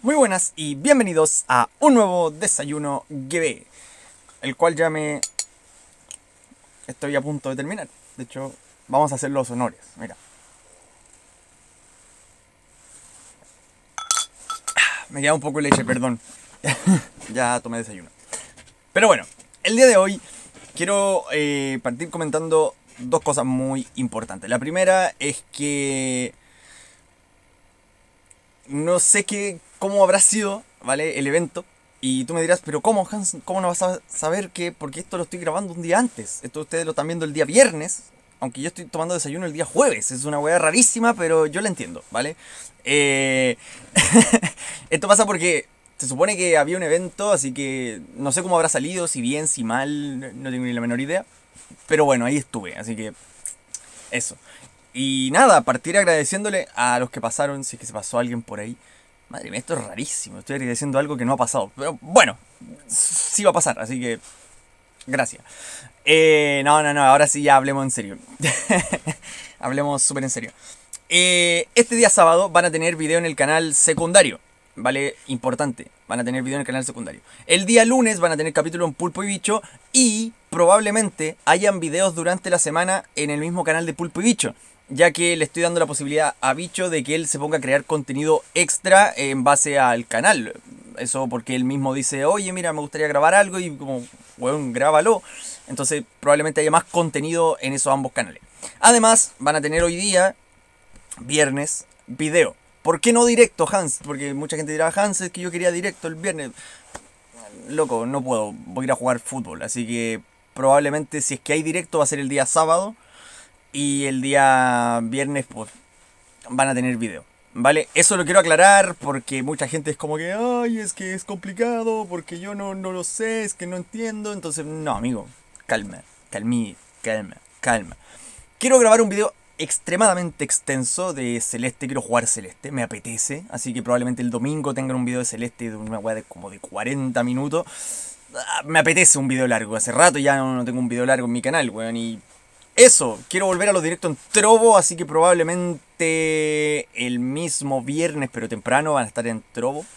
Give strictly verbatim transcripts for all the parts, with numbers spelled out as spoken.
Muy buenas y bienvenidos a un nuevo desayuno G B, el cual ya me estoy a punto de terminar. De hecho, vamos a hacer los honores. Mira, me queda un poco de leche, perdón. Ya tomé desayuno. Pero bueno, el día de hoy quiero eh, partir comentando dos cosas muy importantes. La primera es que no sé qué, cómo habrá sido, ¿vale? El evento. Y tú me dirás, pero ¿cómo, Hans? ¿Cómo no vas a saber que? Porque esto lo estoy grabando un día antes. Esto ustedes lo están viendo el día viernes. Aunque yo estoy tomando desayuno el día jueves. Es una weá rarísima, pero yo la entiendo, ¿vale? Eh... esto pasa porque se supone que había un evento, así que no sé cómo habrá salido, si bien, si mal, no tengo ni la menor idea. Pero bueno, ahí estuve, así que eso. Y nada, partir agradeciéndole a los que pasaron, si es que se pasó alguien por ahí. Madre mía, esto es rarísimo, estoy agradeciendo algo que no ha pasado. Pero bueno, sí va a pasar, así que gracias. Eh, no, no, no, ahora sí ya hablemos en serio. Hablemos súper en serio. Eh, este día sábado van a tener video en el canal secundario. Vale, importante, van a tener video en el canal secundario. El día lunes van a tener capítulo en Pulpo y Bicho. Y probablemente hayan videos durante la semana en el mismo canal de Pulpo y Bicho, ya que le estoy dando la posibilidad a Bicho de que él se ponga a crear contenido extra en base al canal. Eso porque él mismo dice, oye, mira, me gustaría grabar algo, y como, weón, grábalo. Entonces probablemente haya más contenido en esos ambos canales. Además, van a tener hoy día, viernes, video. ¿Por qué no directo, Hans? Porque mucha gente dirá, Hans, es que yo quería directo el viernes. Loco, no puedo, voy a ir a jugar fútbol. Así que probablemente si es que hay directo va a ser el día sábado. Y el día viernes pues van a tener video, ¿vale? Eso lo quiero aclarar porque mucha gente es como que, ay, es que es complicado, porque yo no, no lo sé, es que no entiendo. Entonces, no, amigo, calma, calmí, calma, calma. Quiero grabar un video extremadamente extenso de Celeste, quiero jugar Celeste, me apetece. Así que probablemente el domingo tengan un video de Celeste de una weá de como de cuarenta minutos. Me apetece un video largo, hace rato ya no, no tengo un video largo en mi canal, weón, y eso, quiero volver a los directos en Trovo, así que probablemente el mismo viernes, pero temprano, van a estar en Trovo.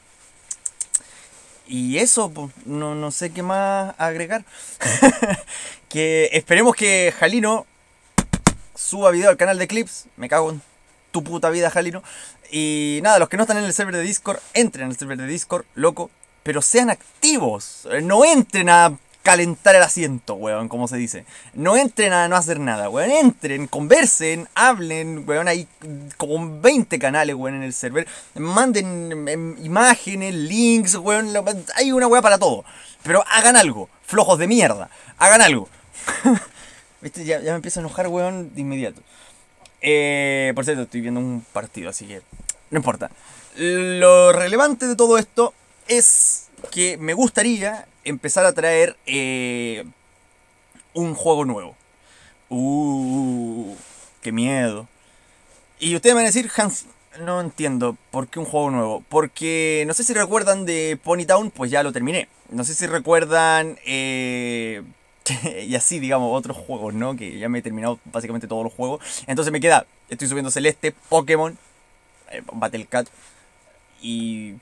Y eso, pues, no, no sé qué más agregar. Que esperemos que Jalino suba video al canal de Clips. Me cago en tu puta vida, Jalino. Y nada, los que no están en el server de Discord, entren al server de Discord, loco. Pero sean activos. No entren a calentar el asiento, weón, como se dice. No entren a no hacer nada, weón. Entren, conversen, hablen, weón. Hay como veinte canales, weón, en el server. Manden em, imágenes, links, weón. Hay una weá para todo. Pero hagan algo, flojos de mierda. Hagan algo. ¿Viste? Ya, ya me empiezo a enojar, weón, de inmediato. Eh, por cierto, estoy viendo un partido, así que no importa. Lo relevante de todo esto es que me gustaría empezar a traer eh, un juego nuevo. Uh, qué miedo. Y ustedes me van a decir, Hans, no entiendo por qué un juego nuevo. Porque no sé si recuerdan de Pony Town, pues ya lo terminé. No sé si recuerdan eh, y así, digamos, otros juegos, ¿no? Que ya me he terminado básicamente todos los juegos. Entonces me queda, estoy subiendo Celeste, Pokémon, eh, Battle Cat y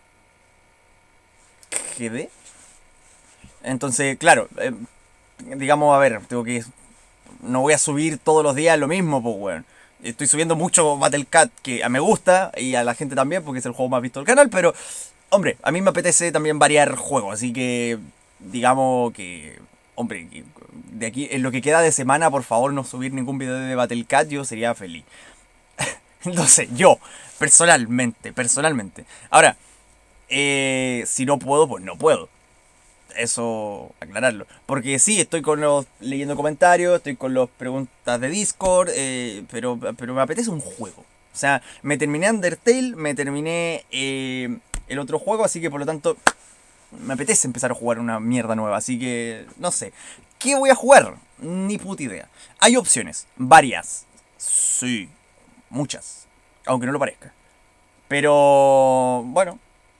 G D. Entonces, claro, eh, digamos, a ver, tengo que... No voy a subir todos los días lo mismo, pues, weón. Estoy subiendo mucho Battle Cat, que me gusta, y a la gente también, porque es el juego más visto del canal, pero, hombre, a mí me apetece también variar juegos, así que, digamos que, hombre, de aquí, en lo que queda de semana, por favor, no subir ningún video de Battle Cat, yo sería feliz. Entonces, yo, personalmente, personalmente. Ahora, eh, si no puedo, pues no puedo. Eso, aclararlo. Porque sí, estoy con los leyendo comentarios, estoy con las preguntas de Discord, eh, pero, pero me apetece un juego. O sea, me terminé Undertale, me terminé eh, el otro juego, así que por lo tanto me apetece empezar a jugar una mierda nueva. Así que, no sé. ¿Qué voy a jugar? Ni puta idea. Hay opciones, varias. Sí, muchas. Aunque no lo parezca. Pero, bueno.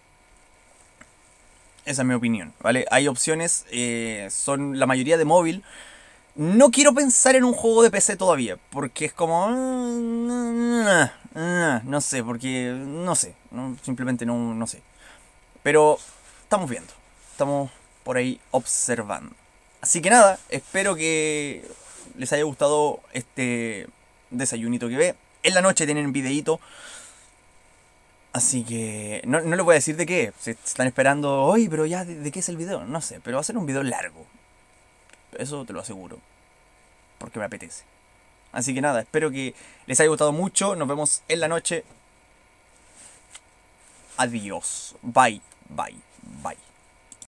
Esa es mi opinión, ¿vale? Hay opciones, eh, son la mayoría de móvil. No quiero pensar en un juego de P C todavía, porque es como... No sé, porque... No sé, no, simplemente no, no sé. Pero estamos viendo, estamos por ahí observando. Así que nada, espero que les haya gustado este desayunito que ve. En la noche tienen videíto. Así que no, no les voy a decir de qué. Se están esperando, oye, pero ya, ¿de, de qué es el video? No sé, pero va a ser un video largo. Eso te lo aseguro. Porque me apetece. Así que nada, espero que les haya gustado mucho. Nos vemos en la noche. Adiós. Bye, bye, bye.